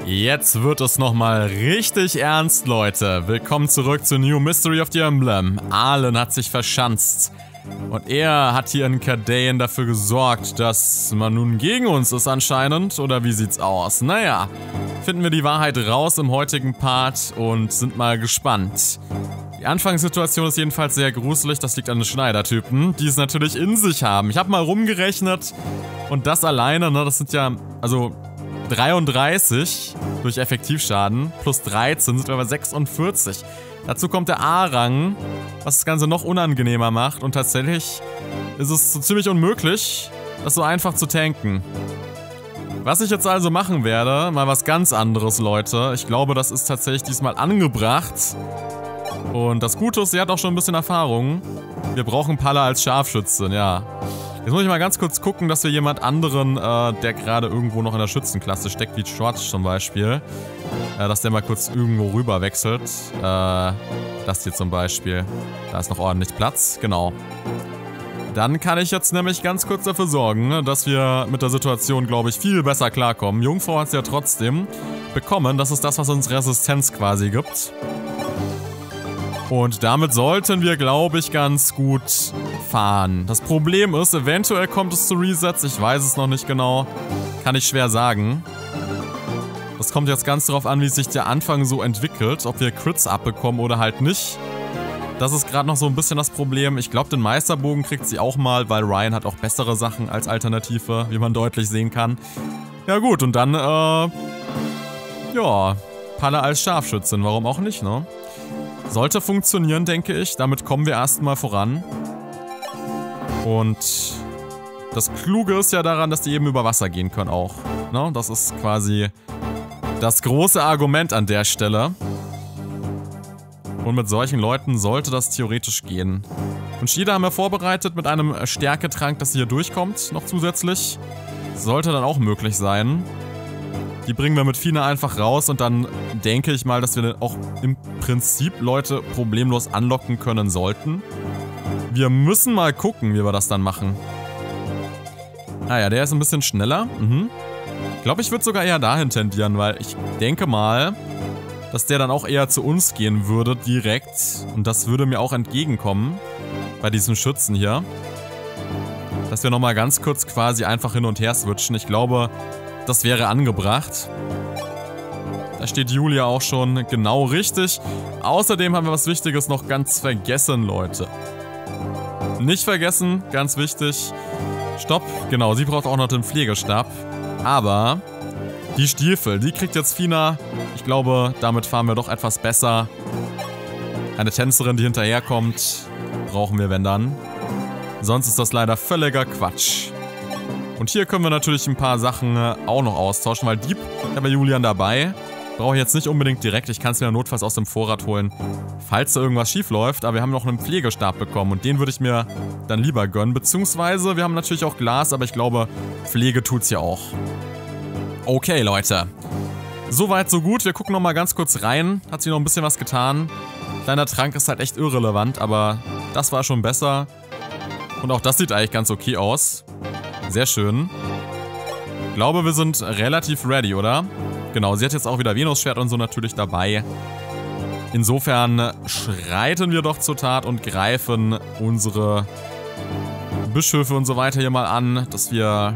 Jetzt wird es nochmal richtig ernst, Leute. Willkommen zurück zu New Mystery of the Emblem. Arlen hat sich verschanzt. Und er hat hier in Cardain dafür gesorgt, dass man nun gegen uns ist anscheinend. Oder wie sieht's aus? Naja, finden wir die Wahrheit raus im heutigen Part und sind mal gespannt. Die Anfangssituation ist jedenfalls sehr gruselig. Das liegt an den Schneidertypen, die es natürlich in sich haben. Ich habe mal rumgerechnet und das alleine, ne, das sind ja, also 33 durch Effektivschaden plus 13 sind wir bei 46. Dazu kommt der A-Rang, was das Ganze noch unangenehmer macht. Und tatsächlich ist es so ziemlich unmöglich, das so einfach zu tanken. Was ich jetzt also machen werde, mal was ganz anderes, Leute. Ich glaube, das ist tatsächlich diesmal angebracht. Und das Gute ist, sie hat auch schon ein bisschen Erfahrung. Wir brauchen Palla als Scharfschützin, ja. Jetzt muss ich mal ganz kurz gucken, dass wir jemand anderen, der gerade irgendwo noch in der Schützenklasse steckt, wie George zum Beispiel, dass der mal kurz irgendwo rüber wechselt. Das hier zum Beispiel. Da ist noch ordentlich Platz, genau. Dann kann ich jetzt nämlich ganz kurz dafür sorgen, dass wir mit der Situation, glaube ich, viel besser klarkommen. Jungfrau hat es ja trotzdem bekommen. Das ist das, was uns Resistenz quasi gibt. Und damit sollten wir, glaube ich, ganz gut fahren. Das Problem ist, eventuell kommt es zu Resets. Ich weiß es noch nicht genau. Kann ich schwer sagen. Das kommt jetzt ganz darauf an, wie sich der Anfang so entwickelt. Ob wir Crits abbekommen oder halt nicht. Das ist gerade noch so ein bisschen das Problem. Ich glaube, den Meisterbogen kriegt sie auch mal, weil Ryan hat auch bessere Sachen als Alternative, wie man deutlich sehen kann. Ja gut, und dann, ja, Palla als Scharfschützin. Warum auch nicht, ne? Sollte funktionieren, denke ich. Damit kommen wir erstmal voran. Und das Kluge ist ja daran, dass die eben über Wasser gehen können auch. Ne? Das ist quasi das große Argument an der Stelle. Und mit solchen Leuten sollte das theoretisch gehen. Und Shida haben wir vorbereitet mit einem Stärketrank, dass sie hier durchkommt, noch zusätzlich. Sollte dann auch möglich sein. Die bringen wir mit Fina einfach raus und dann denke ich mal, dass wir auch im Prinzip Leute problemlos anlocken können sollten. Wir müssen mal gucken, wie wir das dann machen. Ah ja, der ist ein bisschen schneller. Ich glaube, ich würde sogar eher dahin tendieren, weil ich denke mal, dass der dann auch eher zu uns gehen würde, direkt. Und das würde mir auch entgegenkommen bei diesen Schützen hier. Dass wir nochmal ganz kurz quasi einfach hin und her switchen. Ich glaube, das wäre angebracht. Da steht Julia auch schon genau richtig. Außerdem haben wir was Wichtiges noch ganz vergessen, Leute. Nicht vergessen, ganz wichtig. Stopp, genau, sie braucht auch noch den Pflegestab. Aber die Stiefel, die kriegt jetzt Fina. Ich glaube, damit fahren wir doch etwas besser. Eine Tänzerin, die hinterherkommt, brauchen wir, wenn dann. Sonst ist das leider völliger Quatsch. Und hier können wir natürlich ein paar Sachen auch noch austauschen, weil Dieb haben wir Julian dabei. Brauche ich jetzt nicht unbedingt direkt, ich kann es mir notfalls aus dem Vorrat holen, falls da irgendwas schief läuft. Aber wir haben noch einen Pflegestab bekommen und den würde ich mir dann lieber gönnen. Beziehungsweise, wir haben natürlich auch Glas, aber ich glaube, Pflege tut's ja auch. Okay, Leute. Soweit, so gut. Wir gucken nochmal ganz kurz rein. Hat sich noch ein bisschen was getan. Kleiner Trank ist halt echt irrelevant, aber das war schon besser. Und auch das sieht eigentlich ganz okay aus. Sehr schön. Ich glaube, wir sind relativ ready, oder? Genau, sie hat jetzt auch wieder Venus-Schwert und so natürlich dabei. Insofern schreiten wir doch zur Tat und greifen unsere Bischöfe und so weiter hier mal an, dass wir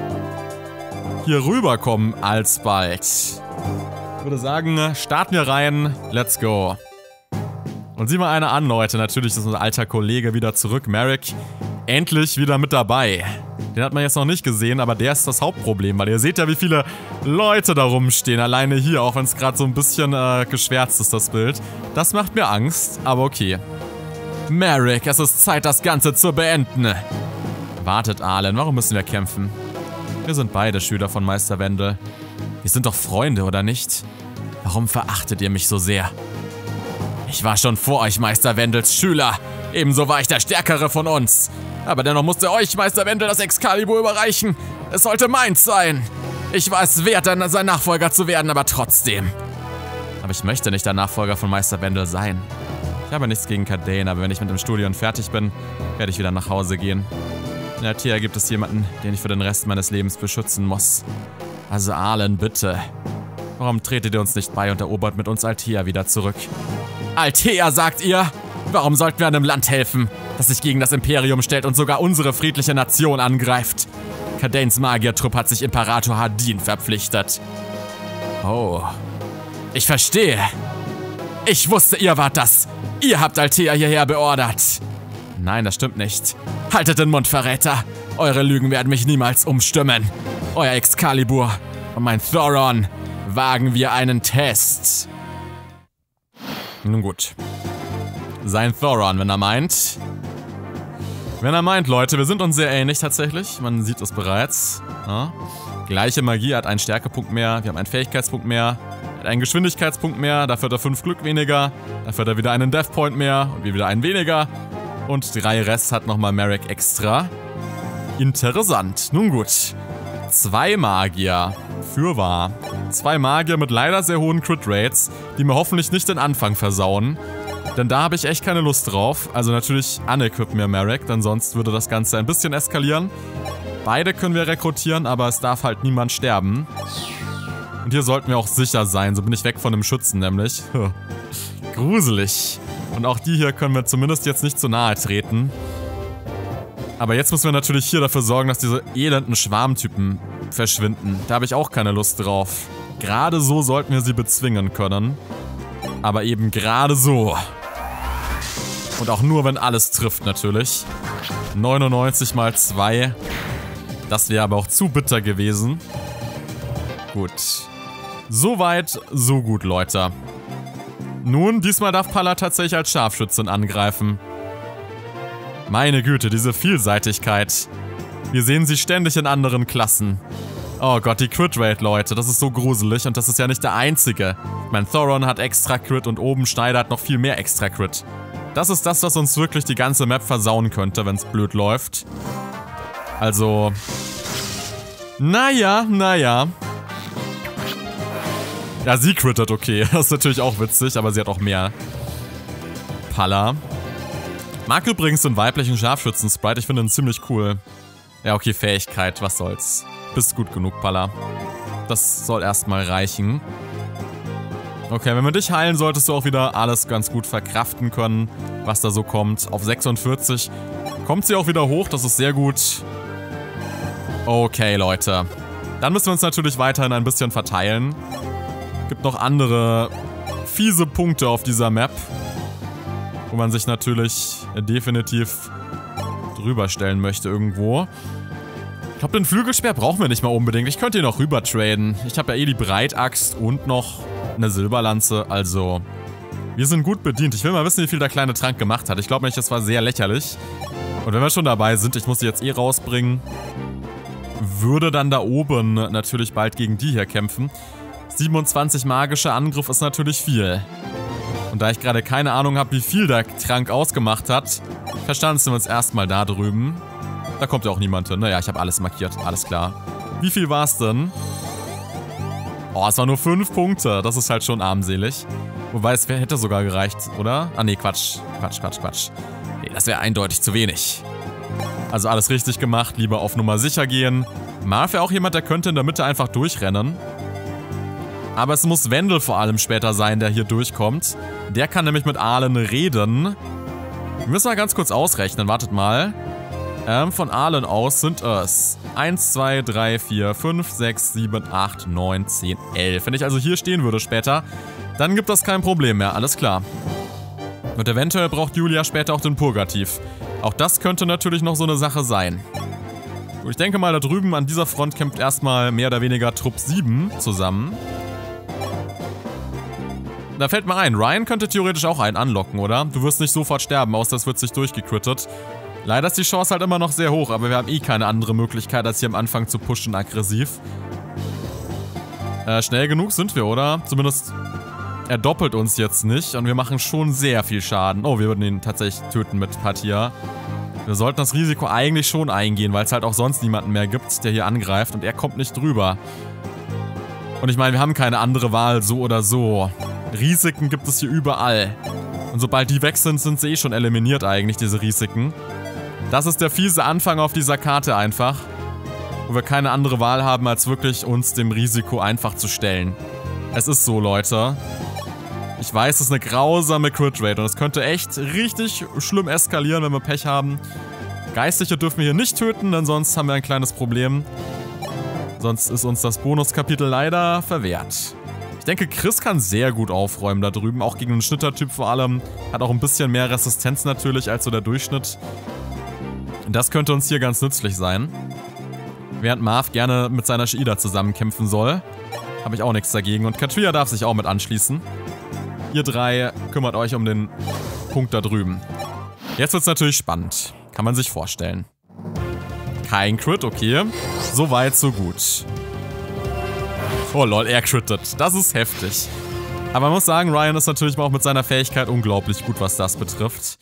hier rüberkommen alsbald. Ich würde sagen, starten wir rein. Let's go. Und sieh mal einer an, Leute. Natürlich ist unser alter Kollege wieder zurück. Merrick, endlich wieder mit dabei. Den hat man jetzt noch nicht gesehen, aber der ist das Hauptproblem, weil ihr seht ja, wie viele Leute da rumstehen, alleine hier, auch wenn es gerade so ein bisschen geschwärzt ist, das Bild. Das macht mir Angst, aber okay. Merrick, es ist Zeit, das Ganze zu beenden. Wartet, Arlen, warum müssen wir kämpfen? Wir sind beide Schüler von Meister Wendel. Wir sind doch Freunde, oder nicht? Warum verachtet ihr mich so sehr? Ich war schon vor euch Meister Wendels Schüler. Ebenso war ich der Stärkere von uns. Aber dennoch musste euch Meister Wendel das Excalibur überreichen. Es sollte meins sein. Ich war es wert, dann sein Nachfolger zu werden, aber trotzdem. Aber ich möchte nicht der Nachfolger von Meister Wendel sein. Ich habe nichts gegen Cardain, aber wenn ich mit dem Studium fertig bin, werde ich wieder nach Hause gehen. In Altea gibt es jemanden, den ich für den Rest meines Lebens beschützen muss. Also Arlen, bitte. Warum tretet ihr uns nicht bei und erobert mit uns Altea wieder zurück? Altea, sagt ihr? Warum sollten wir einem Land helfen, das sich gegen das Imperium stellt und sogar unsere friedliche Nation angreift? Kadains Magiertrupp hat sich Imperator Hardin verpflichtet. Oh, ich verstehe. Ich wusste, ihr wart das. Ihr habt Altea hierher beordert. Nein, das stimmt nicht. Haltet den Mund, Verräter. Eure Lügen werden mich niemals umstimmen. Euer Excalibur und mein Thoron. Wagen wir einen Test. Nun gut. Sein Thoron, wenn er meint. Wenn er meint, Leute, wir sind uns sehr ähnlich tatsächlich. Man sieht es bereits. Ja. Gleiche Magie, hat einen Stärkepunkt mehr. Wir haben einen Fähigkeitspunkt mehr. Hat einen Geschwindigkeitspunkt mehr. Dafür hat er 5 Glück weniger. Dafür hat er wieder einen Death Point mehr. Und wir wieder einen weniger. Und 3 Rest hat nochmal Merrick extra. Interessant. Nun gut. 2 Magier. Fürwahr. 2 Magier mit leider sehr hohen Crit-Rates, die mir hoffentlich nicht den Anfang versauen. Denn da habe ich echt keine Lust drauf. Also natürlich unequip mir Merrick, denn sonst würde das Ganze ein bisschen eskalieren. Beide können wir rekrutieren, aber es darf halt niemand sterben. Und hier sollten wir auch sicher sein. So bin ich weg von dem Schützen nämlich. Gruselig. Und auch die hier können wir zumindest jetzt nicht zu nahe treten. Aber jetzt müssen wir natürlich hier dafür sorgen, dass diese elenden Schwarmtypen verschwinden. Da habe ich auch keine Lust drauf. Gerade so sollten wir sie bezwingen können. Aber eben gerade so. Und auch nur, wenn alles trifft natürlich. 99 mal 2. Das wäre aber auch zu bitter gewesen. Gut. Soweit, so gut, Leute. Nun, diesmal darf Palla tatsächlich als Scharfschützin angreifen. Meine Güte, diese Vielseitigkeit. Wir sehen sie ständig in anderen Klassen. Oh Gott, die Crit-Rate, Leute, das ist so gruselig und das ist ja nicht der einzige. Mein Thoron hat extra Crit und oben Schneider hat noch viel mehr extra Crit. Das ist das, was uns wirklich die ganze Map versauen könnte, wenn es blöd läuft. Also... Naja. Ja, sie crittet, okay. Das ist natürlich auch witzig, aber sie hat auch mehr. Palla. Mag übrigens den weiblichen Scharfschützen-Sprite. Ich finde ihn ziemlich cool. Ja, okay, Fähigkeit, was soll's. Bist gut genug, Palla. Das soll erstmal reichen. Okay, wenn wir dich heilen, solltest du auch wieder alles ganz gut verkraften können, was da so kommt. Auf 46 kommt sie auch wieder hoch, das ist sehr gut. Okay, Leute. Dann müssen wir uns natürlich weiterhin ein bisschen verteilen. Gibt noch andere fiese Punkte auf dieser Map, wo man sich natürlich definitiv drüber stellen möchte irgendwo. Ich glaube, den Flügelspeer brauchen wir nicht mal unbedingt. Ich könnte ihn noch rüber traden. Ich habe ja eh die Breitaxt und noch eine Silberlanze, also wir sind gut bedient. Ich will mal wissen, wie viel der kleine Trank gemacht hat. Ich glaube nicht, das war sehr lächerlich. Und wenn wir schon dabei sind, ich muss die jetzt eh rausbringen, würde dann da oben natürlich bald gegen die hier kämpfen. 27 magischer Angriff ist natürlich viel. Und da ich gerade keine Ahnung habe, wie viel der Trank ausgemacht hat, verstanzen wir uns erstmal da drüben. Da kommt ja auch niemand hin. Naja, ich habe alles markiert, alles klar. Wie viel war es denn? Oh, es waren nur 5 Punkte. Das ist halt schon armselig. Wobei, es hätte sogar gereicht, oder? Ah, nee, Quatsch. Nee, das wäre eindeutig zu wenig. Also alles richtig gemacht. Lieber auf Nummer sicher gehen. Marv wäre auch jemand, der könnte in der Mitte einfach durchrennen. Aber es muss Wendel vor allem später sein, der hier durchkommt. Der kann nämlich mit Arlen reden. Wir müssen mal ganz kurz ausrechnen. Wartet mal. Von Arlen aus sind es 1, 2, 3, 4, 5, 6, 7, 8, 9, 10, 11. Wenn ich also hier stehen würde später, dann gibt das kein Problem mehr. Alles klar. Und eventuell braucht Julia später auch den Purgativ. Auch das könnte natürlich noch so eine Sache sein. Ich denke mal, da drüben an dieser Front kämpft erstmal mehr oder weniger Trupp 7 zusammen. Da fällt mir ein, Ryan könnte theoretisch auch einen anlocken, oder? Du wirst nicht sofort sterben, außer es wird sich durchgecrittet. Leider ist die Chance halt immer noch sehr hoch, aber wir haben eh keine andere Möglichkeit, als hier am Anfang zu pushen aggressiv. Schnell genug sind wir, oder? Zumindest er doppelt uns jetzt nicht und wir machen schon sehr viel Schaden. Oh, wir würden ihn tatsächlich töten mit Patia. Wir sollten das Risiko eigentlich schon eingehen, weil es halt auch sonst niemanden mehr gibt, der hier angreift und er kommt nicht drüber. Und ich meine, wir haben keine andere Wahl, so oder so. Risiken gibt es hier überall. Und sobald die weg sind, sind sie eh schon eliminiert eigentlich, diese Risiken. Das ist der fiese Anfang auf dieser Karte einfach. Wo wir keine andere Wahl haben, als wirklich uns dem Risiko einfach zu stellen. Es ist so, Leute. Ich weiß, es ist eine grausame Crit-Rate und es könnte echt richtig schlimm eskalieren, wenn wir Pech haben. Geistliche dürfen wir hier nicht töten, denn sonst haben wir ein kleines Problem. Sonst ist uns das Bonuskapitel leider verwehrt. Ich denke, Chris kann sehr gut aufräumen da drüben, auch gegen einen Schnittertyp vor allem. Hat auch ein bisschen mehr Resistenz natürlich als so der Durchschnitt. Das könnte uns hier ganz nützlich sein. Während Marv gerne mit seiner Shida zusammenkämpfen soll, habe ich auch nichts dagegen. Und Katria darf sich auch mit anschließen. Ihr drei kümmert euch um den Punkt da drüben. Jetzt wird es natürlich spannend. Kann man sich vorstellen. Kein Crit, okay. So weit, so gut. Oh lol, er crittet. Das ist heftig. Aber man muss sagen, Ryan ist natürlich auch mit seiner Fähigkeit unglaublich gut, was das betrifft.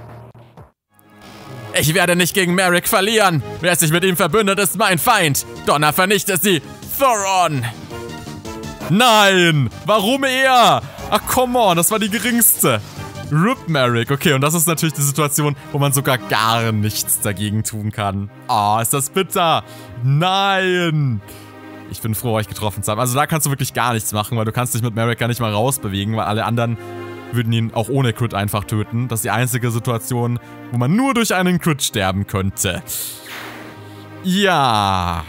Ich werde nicht gegen Merrick verlieren. Wer sich mit ihm verbündet, ist mein Feind. Donner vernichtet sie. Thoron! Nein! Warum er? Ach, come on, das war die geringste. RIP Merrick. Okay, und das ist natürlich die Situation, wo man sogar gar nichts dagegen tun kann. Oh, ist das bitter. Nein! Ich bin froh, euch getroffen zu haben. Also da kannst du wirklich gar nichts machen, weil du kannst dich mit Merrick gar nicht mal rausbewegen, weil alle anderen würden ihn auch ohne Crit einfach töten. Das ist die einzige Situation, wo man nur durch einen Crit sterben könnte. Ja.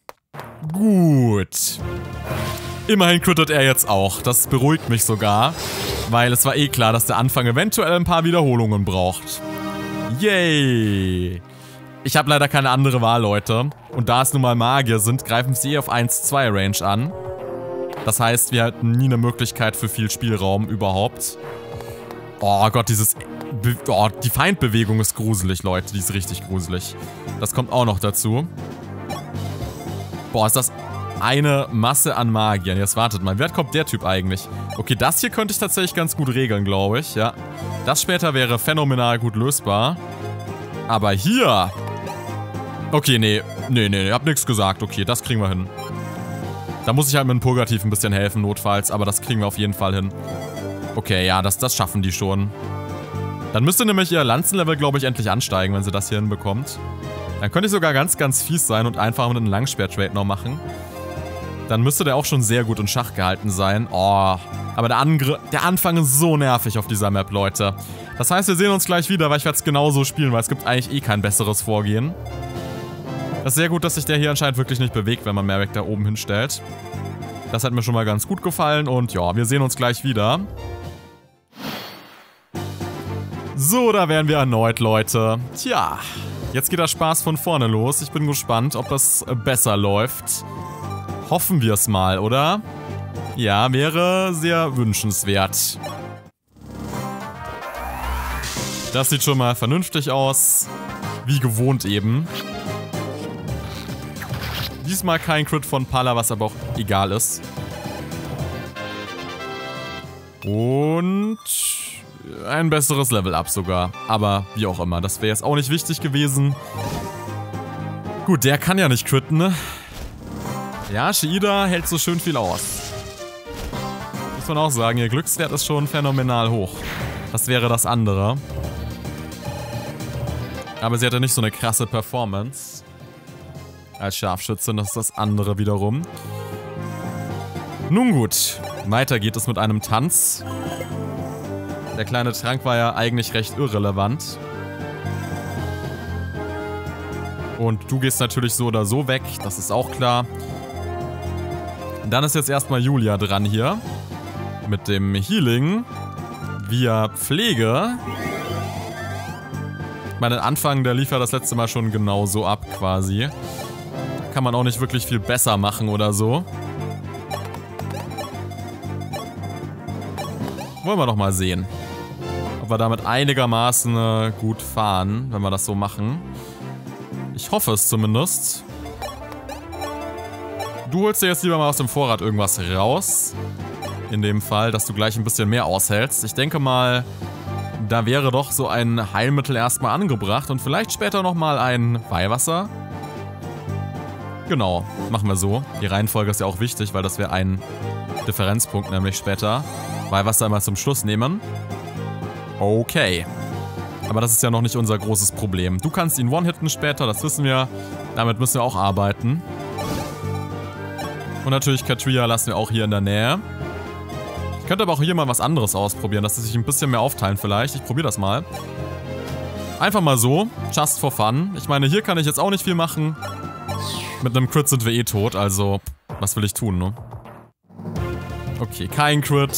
Gut. Immerhin crittet er jetzt auch. Das beruhigt mich sogar, weil es war eh klar, dass der Anfang eventuell ein paar Wiederholungen braucht. Yay. Ich habe leider keine andere Wahl, Leute. Und da es nun mal Magier sind, greifen sie eh auf 1-2 Range an. Das heißt, wir hatten nie eine Möglichkeit für viel Spielraum überhaupt. Oh Gott, die Feindbewegung ist gruselig, Leute. Die ist richtig gruselig. Das kommt auch noch dazu. Boah, ist das eine Masse an Magiern. Jetzt wartet mal, wie weit kommt der Typ eigentlich? Okay, das hier könnte ich tatsächlich ganz gut regeln, glaube ich. Ja. Das später wäre phänomenal gut lösbar. Aber hier... Okay, nee, hab nichts gesagt. Okay, das kriegen wir hin. Da muss ich halt mit dem Purgativ ein bisschen helfen, notfalls. Aber das kriegen wir auf jeden Fall hin. Okay, ja, das schaffen die schon. Dann müsste nämlich ihr Lanzenlevel, glaube ich, endlich ansteigen, wenn sie das hier hinbekommt. Dann könnte ich sogar ganz, ganz fies sein und einfach mit einem Langschwert-Trade noch machen. Dann müsste der auch schon sehr gut in Schach gehalten sein. Oh, aber der Anfang ist so nervig auf dieser Map, Leute. Das heißt, wir sehen uns gleich wieder, weil ich werde es genauso spielen, weil es gibt eigentlich eh kein besseres Vorgehen. Das ist sehr gut, dass sich der hier anscheinend wirklich nicht bewegt, wenn man Merrick da oben hinstellt. Das hat mir schon mal ganz gut gefallen und ja, wir sehen uns gleich wieder. So, da wären wir erneut, Leute. Tja, jetzt geht der Spaß von vorne los. Ich bin gespannt, ob das besser läuft. Hoffen wir es mal, oder? Ja, wäre sehr wünschenswert. Das sieht schon mal vernünftig aus. Wie gewohnt eben. Diesmal kein Crit von Pala, was aber auch egal ist. Und ein besseres Level-Up sogar. Aber wie auch immer, das wäre jetzt auch nicht wichtig gewesen. Gut, der kann ja nicht critten, ne? Ja, Shida hält so schön viel aus. Muss man auch sagen, ihr Glückswert ist schon phänomenal hoch. Das wäre das andere. Aber sie hatte nicht so eine krasse Performance. Als Scharfschützin, das ist das andere wiederum. Nun gut, weiter geht es mit einem Tanz. Der kleine Trank war ja eigentlich recht irrelevant. Und du gehst natürlich so oder so weg, das ist auch klar. Dann ist jetzt erstmal Julia dran hier. Mit dem Healing. Via Pflege. Ich meine, Anfang, der lief ja das letzte Mal schon genauso ab quasi. Kann man auch nicht wirklich viel besser machen oder so. Wollen wir doch mal sehen. Ob wir damit einigermaßen gut fahren, wenn wir das so machen. Ich hoffe es zumindest. Du holst dir jetzt lieber mal aus dem Vorrat irgendwas raus. In dem Fall, dass du gleich ein bisschen mehr aushältst. Ich denke mal, da wäre doch so ein Heilmittel erstmal angebracht. Und vielleicht später nochmal ein Weihwasser. Genau, machen wir so. Die Reihenfolge ist ja auch wichtig, weil das wäre ein Differenzpunkt nämlich später. Weihwasser immer zum Schluss nehmen. Okay. Aber das ist ja noch nicht unser großes Problem. Du kannst ihn one-hitten später, das wissen wir. Damit müssen wir auch arbeiten. Und natürlich Katria lassen wir auch hier in der Nähe. Ich könnte aber auch hier mal was anderes ausprobieren, dass sie sich ein bisschen mehr aufteilen vielleicht. Ich probiere das mal. Einfach mal so, just for fun. Ich meine, hier kann ich jetzt auch nicht viel machen. Mit einem Crit sind wir eh tot, also was will ich tun, ne? Okay, kein Crit.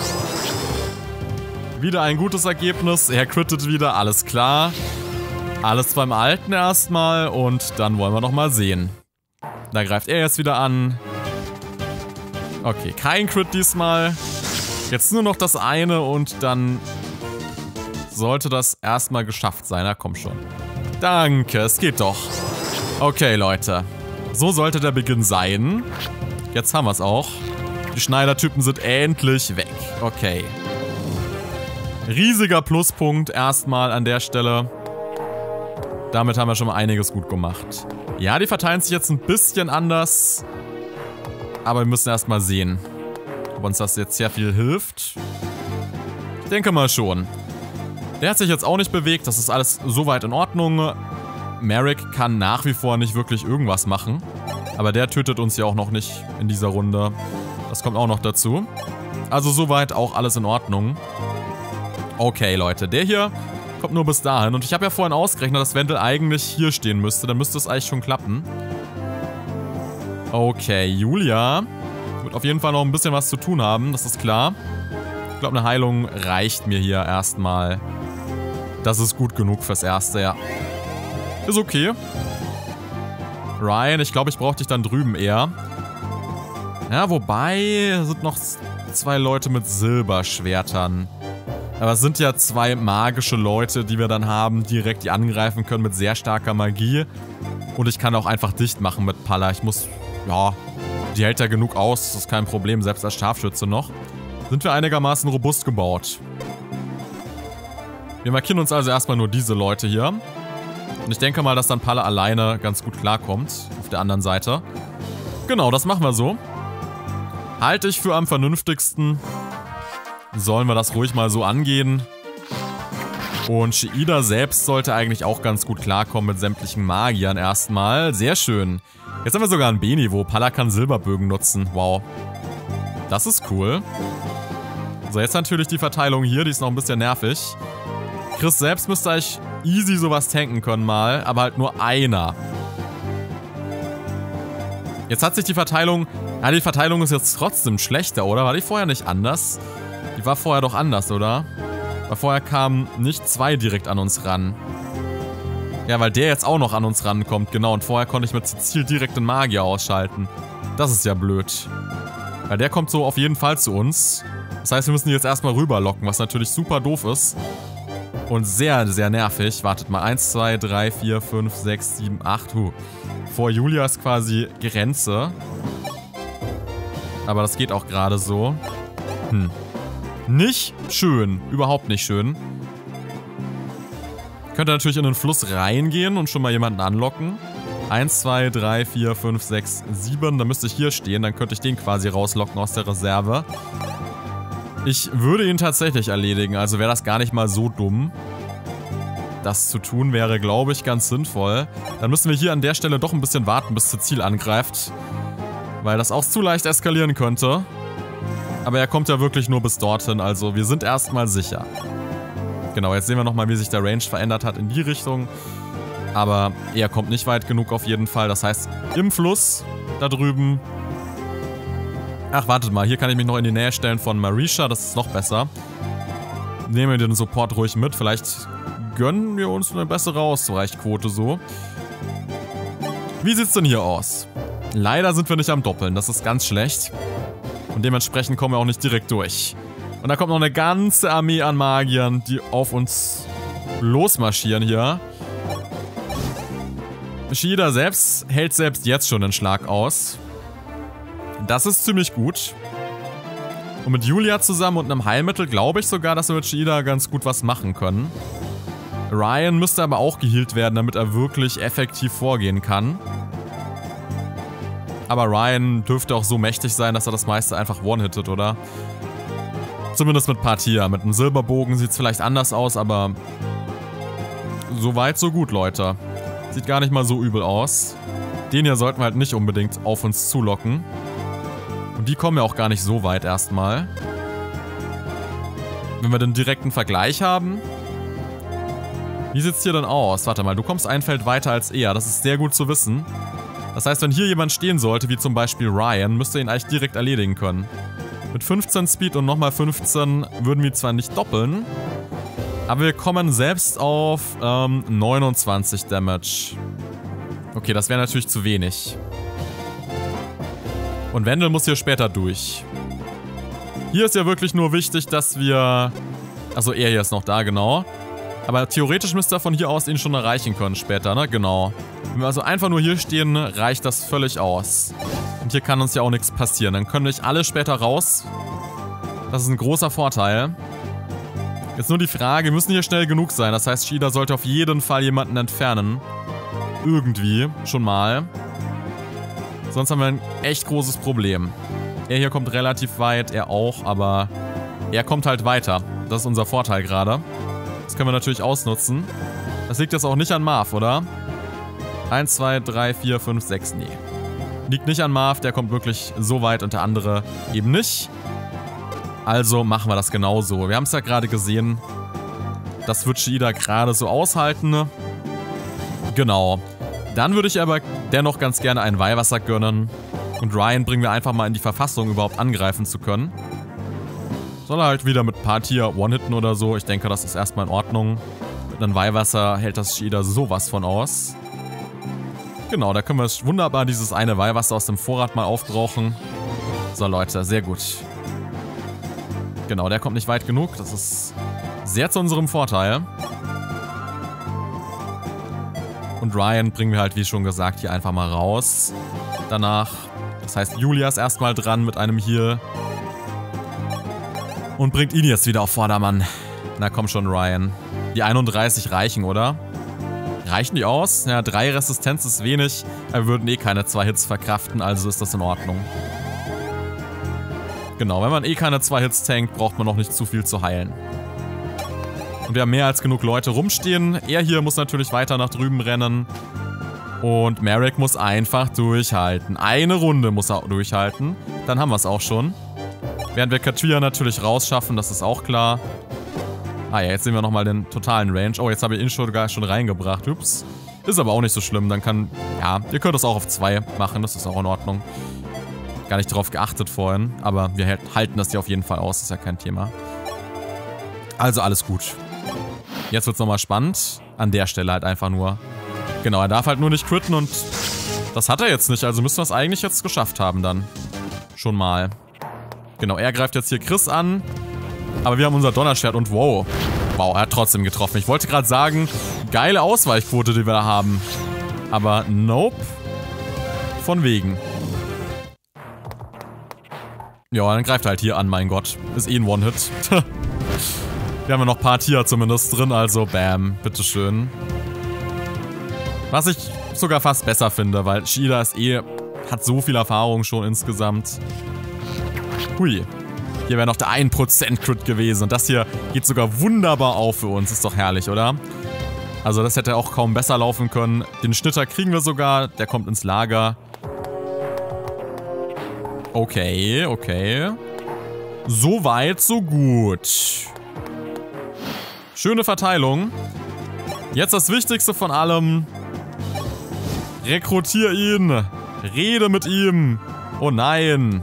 Wieder ein gutes Ergebnis. Er crittet wieder, alles klar. Alles beim Alten erstmal und dann wollen wir noch mal sehen. Da greift er jetzt wieder an. Okay, kein Crit diesmal. Jetzt nur noch das eine und dann sollte das erstmal geschafft sein. Na komm schon. Danke, es geht doch. Okay, Leute. So sollte der Beginn sein. Jetzt haben wir es auch. Die Schneidertypen sind endlich weg. Okay. Riesiger Pluspunkt erstmal an der Stelle. Damit haben wir schon mal einiges gut gemacht. Ja, die verteilen sich jetzt ein bisschen anders. Aber wir müssen erstmal sehen, ob uns das jetzt sehr viel hilft. Ich denke mal schon. Der hat sich jetzt auch nicht bewegt. Das ist alles soweit in Ordnung. Merrick kann nach wie vor nicht wirklich irgendwas machen. Aber der tötet uns ja auch noch nicht in dieser Runde. Das kommt auch noch dazu. Also soweit auch alles in Ordnung. Okay, Leute. Der hier kommt nur bis dahin. Und ich habe ja vorhin ausgerechnet, dass Wendel eigentlich hier stehen müsste. Dann müsste es eigentlich schon klappen. Okay, Julia wird auf jeden Fall noch ein bisschen was zu tun haben. Das ist klar. Ich glaube, eine Heilung reicht mir hier erstmal. Das ist gut genug fürs Erste, ja. Ist okay. Ryan, ich glaube, ich brauche dich dann drüben eher. Ja, wobei sind noch 2 Leute mit Silberschwertern. Aber es sind ja 2 magische Leute, die wir dann haben, direkt die angreifen können mit sehr starker Magie. Und ich kann auch einfach dicht machen mit Palla. Ich muss, ja, die hält ja genug aus, das ist kein Problem, selbst als Scharfschütze noch. Sind wir einigermaßen robust gebaut. Wir markieren uns also erstmal nur diese Leute hier. Und ich denke mal, dass dann Palla alleine ganz gut klarkommt, auf der anderen Seite. Genau, das machen wir so. Halte ich für am vernünftigsten. Sollen wir das ruhig mal so angehen. Und Sheida selbst sollte eigentlich auch ganz gut klarkommen mit sämtlichen Magiern erstmal. Sehr schön. Jetzt haben wir sogar ein B-Niveau. Palla kann Silberbögen nutzen. Wow. Das ist cool. So, jetzt natürlich die Verteilung hier. Die ist noch ein bisschen nervig. Chris selbst müsste eigentlich easy sowas tanken können mal. Aber halt nur einer. Jetzt hat sich die Verteilung... Ja, die Verteilung ist jetzt trotzdem schlechter, oder? War die vorher nicht anders? Die war vorher doch anders, oder? Weil vorher kamen nicht 2 direkt an uns ran. Ja, weil der jetzt auch noch an uns rankommt, genau. Und vorher konnte ich mit Cecil direkt den Magier ausschalten. Das ist ja blöd. Weil der kommt so auf jeden Fall zu uns. Das heißt, wir müssen die jetzt erstmal rüberlocken, was natürlich super doof ist. Und sehr, sehr nervig. Wartet mal. 1, 2, 3, 4, 5, 6, 7, 8. Vor Julia ist quasi Grenze. Aber das geht auch gerade so. Nicht schön. Überhaupt nicht schön. Könnte natürlich in den Fluss reingehen und schon mal jemanden anlocken. 1, 2, 3, 4, 5, 6, 7. Dann müsste ich hier stehen. Dann könnte ich den quasi rauslocken aus der Reserve. Ich würde ihn tatsächlich erledigen. Also wäre das gar nicht mal so dumm. Das zu tun wäre, glaube ich, ganz sinnvoll. Dann müssen wir hier an der Stelle doch ein bisschen warten, bis Cecil angreift. Weil das auch zu leicht eskalieren könnte. Aber er kommt ja wirklich nur bis dorthin, also wir sind erstmal sicher. Genau, jetzt sehen wir nochmal, wie sich der Range verändert hat in die Richtung. Aber er kommt nicht weit genug auf jeden Fall. Das heißt, im Fluss, da drüben... Ach, wartet mal, hier kann ich mich noch in die Nähe stellen von Marisha, das ist noch besser. Nehmen wir den Support ruhig mit, vielleicht gönnen wir uns eine bessere Ausweichquote so. Wie sieht's denn hier aus? Leider sind wir nicht am Doppeln, das ist ganz schlecht. Und dementsprechend kommen wir auch nicht direkt durch. Und da kommt noch eine ganze Armee an Magiern, die auf uns losmarschieren hier. Sheida selbst hält selbst jetzt schon den Schlag aus. Das ist ziemlich gut. Und mit Julia zusammen und einem Heilmittel glaube ich sogar, dass wir mit Sheida ganz gut was machen können. Ryan müsste aber auch geheilt werden, damit er wirklich effektiv vorgehen kann. Aber Ryan dürfte auch so mächtig sein, dass er das meiste einfach one-hittet, oder? Zumindest mit Partia. Mit einem Silberbogen sieht es vielleicht anders aus, aber... So weit, so gut, Leute. Sieht gar nicht mal so übel aus. Den hier sollten wir halt nicht unbedingt auf uns zulocken. Und die kommen ja auch gar nicht so weit erstmal. Wenn wir den direkten Vergleich haben. Wie sieht's hier denn aus? Warte mal, du kommst ein Feld weiter als er. Das ist sehr gut zu wissen. Das heißt, wenn hier jemand stehen sollte, wie zum Beispiel Ryan, müsste ihn eigentlich direkt erledigen können. Mit 15 Speed und nochmal 15 würden wir zwar nicht doppeln, aber wir kommen selbst auf 29 Damage. Okay, das wäre natürlich zu wenig. Und Wendell muss hier später durch. Hier ist ja wirklich nur wichtig, dass wir... Also er hier ist noch da, genau. Aber theoretisch müsste er von hier aus ihn schon erreichen können später, ne? Genau. Wenn wir also einfach nur hier stehen, reicht das völlig aus. Und hier kann uns ja auch nichts passieren. Dann können nicht alle später raus. Das ist ein großer Vorteil. Jetzt nur die Frage, wir müssen hier schnell genug sein. Das heißt, Shida sollte auf jeden Fall jemanden entfernen. Irgendwie, schon mal. Sonst haben wir ein echt großes Problem. Er hier kommt relativ weit, er auch, aber er kommt halt weiter. Das ist unser Vorteil gerade. Das können wir natürlich ausnutzen. Das liegt jetzt auch nicht an Marv, oder? 1, 2, 3, 4, 5, 6, nee. Liegt nicht an Marv, der kommt wirklich so weit und der andere eben nicht. Also machen wir das genauso. Wir haben es ja gerade gesehen. Das wird Shida gerade so aushalten. Genau. Dann würde ich aber dennoch ganz gerne ein Weihwasser gönnen. Und Ryan bringen wir einfach mal in die Verfassung, überhaupt angreifen zu können. Soll er halt wieder mit Partia One-Hitten oder so. Ich denke, das ist erstmal in Ordnung. Mit einem Weihwasser hält das Shida sowas von aus. Genau, da können wir wunderbar dieses eine Weihwasser aus dem Vorrat mal aufbrauchen. So Leute, sehr gut. Genau, der kommt nicht weit genug. Das ist sehr zu unserem Vorteil. Und Ryan bringen wir halt, wie schon gesagt, hier einfach mal raus. Danach, das heißt, Julia ist erstmal dran mit einem Heal. Und bringt ihn jetzt wieder auf Vordermann. Na komm schon, Ryan. Die 31 reichen, oder? Reichen die aus? Ja, 3 Resistenz ist wenig. Wir würden eh keine 2 Hits verkraften, also ist das in Ordnung. Genau, wenn man eh keine 2 Hits tankt, braucht man noch nicht zu viel zu heilen. Und wir haben mehr als genug Leute rumstehen. Er hier muss natürlich weiter nach drüben rennen. Und Merrick muss einfach durchhalten. Eine Runde muss er durchhalten. Dann haben wir es auch schon. Während wir Katria natürlich rausschaffen, das ist auch klar. Ah ja, jetzt sehen wir nochmal den totalen Range. Oh, jetzt habe ich ihn sogar schon reingebracht. Ups. Ist aber auch nicht so schlimm. Dann kann... Ja, ihr könnt das auch auf 2 machen. Das ist auch in Ordnung. Gar nicht drauf geachtet vorhin. Aber wir halten das hier auf jeden Fall aus. Ist ja kein Thema. Also alles gut. Jetzt wird es nochmal spannend. An der Stelle halt einfach nur. Genau, er darf halt nur nicht critten und das hat er jetzt nicht. Also müssen wir es eigentlich jetzt geschafft haben dann. Schon mal. Genau, er greift jetzt hier Chris an. Aber wir haben unser Donnerschwert und wow. Wow, er hat trotzdem getroffen. Ich wollte gerade sagen, geile Ausweichquote, die wir da haben. Aber nope. Von wegen. Ja, dann greift er halt hier an, mein Gott. Ist eh ein One-Hit. Wir haben ja noch Partia zumindest drin, also bam, bitteschön. Was ich sogar fast besser finde, weil Shida ist hat so viel Erfahrung schon insgesamt. Hui. Hier wäre noch der 1% Crit gewesen und das hier geht sogar wunderbar auf für uns. Ist doch herrlich, oder? Also das hätte auch kaum besser laufen können. Den Schnitter kriegen wir sogar, der kommt ins Lager. Okay, okay. So weit, so gut. Schöne Verteilung. Jetzt das Wichtigste von allem. Rekrutier ihn. Rede mit ihm. Oh nein.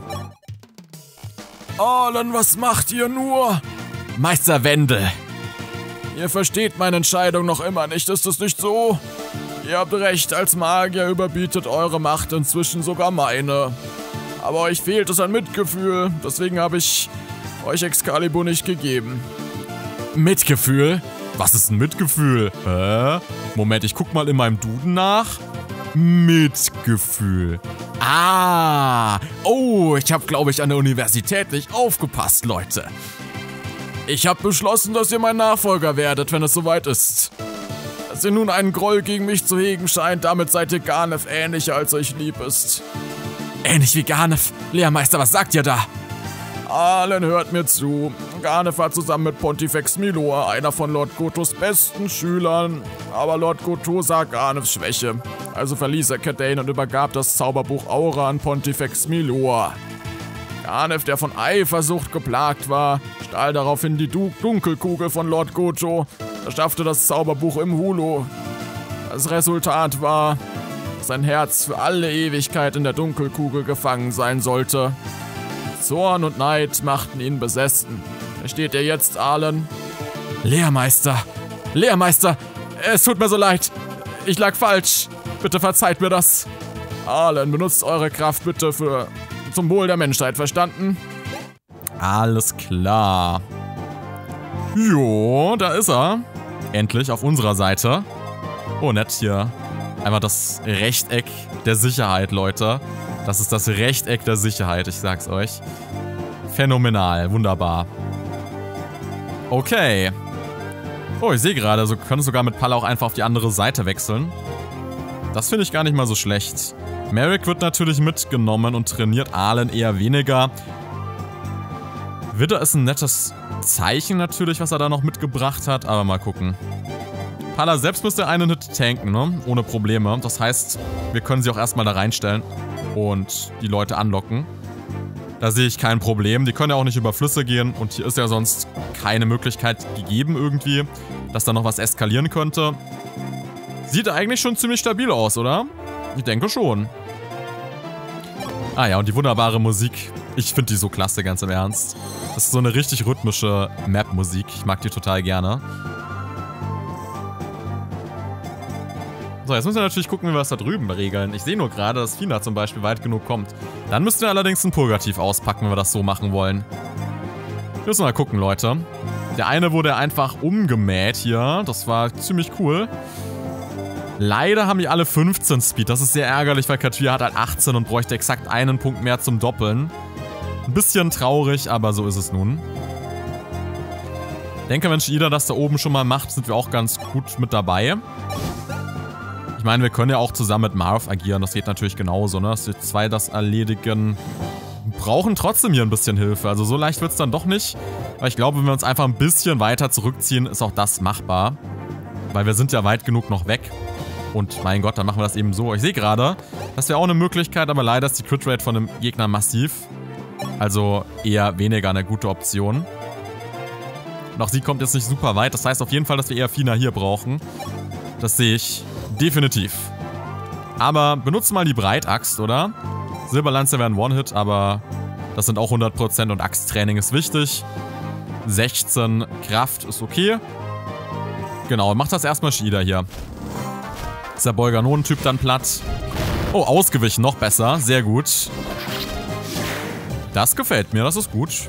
Orlan, was macht ihr nur? Meister Wendell. Ihr versteht meine Entscheidung noch immer nicht, ist es nicht so? Ihr habt recht, als Magier überbietet eure Macht inzwischen sogar meine. Aber euch fehlt es an Mitgefühl, deswegen habe ich euch Excalibur nicht gegeben. Mitgefühl? Was ist ein Mitgefühl? Moment, ich guck mal in meinem Duden nach. Mitgefühl. Ah. Oh, ich habe, glaube ich, an der Universität nicht aufgepasst, Leute. Ich habe beschlossen, dass ihr mein Nachfolger werdet, wenn es soweit ist. Dass ihr nun einen Groll gegen mich zu hegen scheint, damit seid ihr Garnef ähnlicher, als euch lieb ist. Ähnlich wie Garnef? Lehrmeister, was sagt ihr da? Allen hört mir zu. Garnef war zusammen mit Pontifex Milor einer von Lord Gotos besten Schülern. Aber Lord Goto sah Garnefs Schwäche. Also verließ er Cadane und übergab das Zauberbuch Aura an Pontifex Milor. Ganef, der von Eifersucht geplagt war, stahl daraufhin die Dunkelkugel von Lord Gojo, erschaffte das Zauberbuch im Hulu. Das Resultat war, dass sein Herz für alle Ewigkeit in der Dunkelkugel gefangen sein sollte. Zorn und Neid machten ihn besessen. Versteht ihr jetzt, Arlen? Lehrmeister! Lehrmeister! Es tut mir so leid! Ich lag falsch! Bitte verzeiht mir das! Arlen, benutzt eure Kraft bitte zum Wohl der Menschheit, verstanden? Alles klar. Jo, da ist er. Endlich auf unserer Seite. Oh, nett hier. Einfach das Rechteck der Sicherheit, Leute. Das ist das Rechteck der Sicherheit, ich sag's euch. Phänomenal, wunderbar. Okay. Oh, ich sehe gerade, so können sogar mit Palla auch einfach auf die andere Seite wechseln. Das finde ich gar nicht mal so schlecht. Merrick wird natürlich mitgenommen und trainiert Arlen eher weniger. Widder ist ein nettes Zeichen natürlich, was er da noch mitgebracht hat, aber mal gucken. Palla selbst müsste einen Hit tanken, ne? Ohne Probleme. Das heißt, wir können sie auch erstmal da reinstellen und die Leute anlocken. Da sehe ich kein Problem. Die können ja auch nicht über Flüsse gehen und hier ist ja sonst keine Möglichkeit gegeben irgendwie, dass da noch was eskalieren könnte. Sieht eigentlich schon ziemlich stabil aus, oder? Ich denke schon. Ah ja, und die wunderbare Musik. Ich finde die so klasse, ganz im Ernst. Das ist so eine richtig rhythmische Map-Musik. Ich mag die total gerne. So, jetzt müssen wir natürlich gucken, wie wir das da drüben regeln. Ich sehe nur gerade, dass Fina zum Beispiel weit genug kommt. Dann müssten wir allerdings ein Purgativ auspacken, wenn wir das so machen wollen. Wir müssen mal gucken, Leute. Der eine wurde einfach umgemäht hier. Das war ziemlich cool. Leider haben die alle 15 Speed. Das ist sehr ärgerlich, weil Katsuya hat halt 18 und bräuchte exakt einen Punkt mehr zum Doppeln. Ein bisschen traurig, aber so ist es nun. Ich denke, wenn Shida das da oben schon mal macht, sind wir auch ganz gut mit dabei. Ich meine, wir können ja auch zusammen mit Marv agieren. Das geht natürlich genauso, ne? Dass die zwei das erledigen. Wir brauchen trotzdem hier ein bisschen Hilfe. Also so leicht wird es dann doch nicht. Aber ich glaube, wenn wir uns einfach ein bisschen weiter zurückziehen, ist auch das machbar. Weil wir sind ja weit genug noch weg. Und mein Gott, dann machen wir das eben so. Ich sehe gerade, das wäre auch eine Möglichkeit, aber leider ist die Crit-Rate von dem Gegner massiv. Also eher weniger eine gute Option. Und auch sie kommt jetzt nicht super weit. Das heißt auf jeden Fall, dass wir eher Fina hier brauchen. Das sehe ich definitiv. Aber benutzt mal die Breitaxt, oder? Silberlanze wäre ein One-Hit, aber das sind auch 100% und Axttraining ist wichtig. 16 Kraft ist okay. Genau, macht das erstmal Shida hier. Ist der Bolganon-Typ dann platt? Oh, ausgewichen, noch besser. Sehr gut. Das gefällt mir, das ist gut.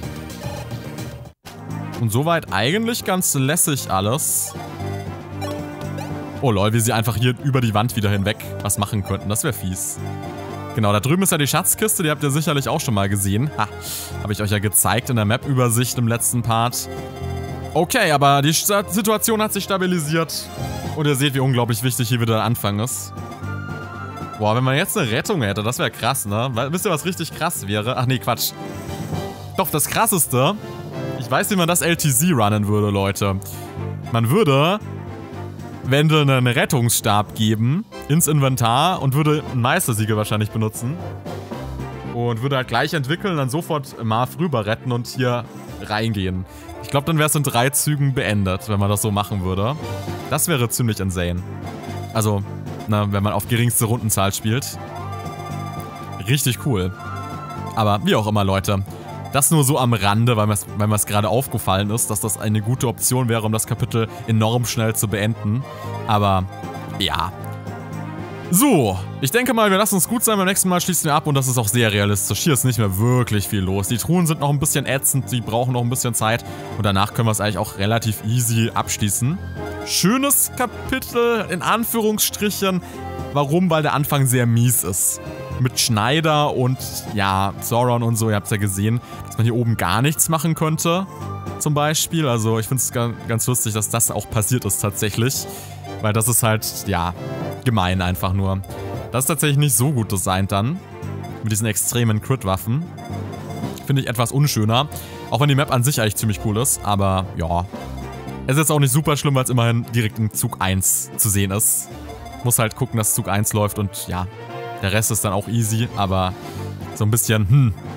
Und soweit eigentlich ganz lässig alles. Oh lol, wie sie einfach hier über die Wand wieder hinweg was machen könnten. Das wäre fies. Genau, da drüben ist ja die Schatzkiste, die habt ihr sicherlich auch schon mal gesehen. Ha, habe ich euch ja gezeigt in der Map-Übersicht im letzten Part. Okay, aber die Situation hat sich stabilisiert. Und ihr seht, wie unglaublich wichtig hier wieder der Anfang ist. Boah, wenn man jetzt eine Rettung hätte, das wäre krass, ne? Wisst ihr, was richtig krass wäre? Ach nee, Quatsch. Doch, das Krasseste, ich weiß, wie man das LTZ runnen würde, Leute. Man würde Wendel einen Rettungsstab geben ins Inventar und würde einen Meistersiegel wahrscheinlich benutzen. Und würde halt gleich entwickeln, dann sofort Marv rüber retten und hier reingehen. Ich glaube, dann wäre es in 3 Zügen beendet, wenn man das so machen würde. Das wäre ziemlich insane. Also, na, wenn man auf geringste Rundenzahl spielt. Richtig cool. Aber wie auch immer, Leute. Das nur so am Rande, weil mir es gerade aufgefallen ist, dass das eine gute Option wäre, um das Kapitel enorm schnell zu beenden. Aber, ja. So, ich denke mal, wir lassen uns gut sein. Beim nächsten Mal schließen wir ab und das ist auch sehr realistisch. Hier ist nicht mehr wirklich viel los. Die Truhen sind noch ein bisschen ätzend, die brauchen noch ein bisschen Zeit. Und danach können wir es eigentlich auch relativ easy abschließen. Schönes Kapitel, in Anführungsstrichen. Warum? Weil der Anfang sehr mies ist. Mit Schneider und, ja, Sauron und so, ihr habt es ja gesehen, dass man hier oben gar nichts machen könnte. Zum Beispiel. Also ich finde es ganz lustig, dass das auch passiert ist tatsächlich. Weil das ist halt, ja, gemein einfach nur. Das ist tatsächlich nicht so gut designt dann. Mit diesen extremen Crit-Waffen. Finde ich etwas unschöner. Auch wenn die Map an sich eigentlich ziemlich cool ist. Aber, ja. Es ist jetzt auch nicht super schlimm, weil es immerhin direkt in Zug 1 zu sehen ist. Muss halt gucken, dass Zug 1 läuft und, ja, der Rest ist dann auch easy. Aber so ein bisschen,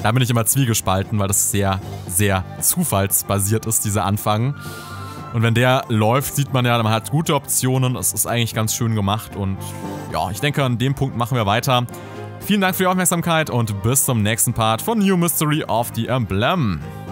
Da bin ich immer zwiegespalten, weil das sehr, sehr zufallsbasiert ist, dieser Anfang. Und wenn der läuft, sieht man ja, man hat gute Optionen. Es ist eigentlich ganz schön gemacht. Und ja, ich denke, an dem Punkt machen wir weiter. Vielen Dank für die Aufmerksamkeit und bis zum nächsten Part von New Mystery of the Emblem.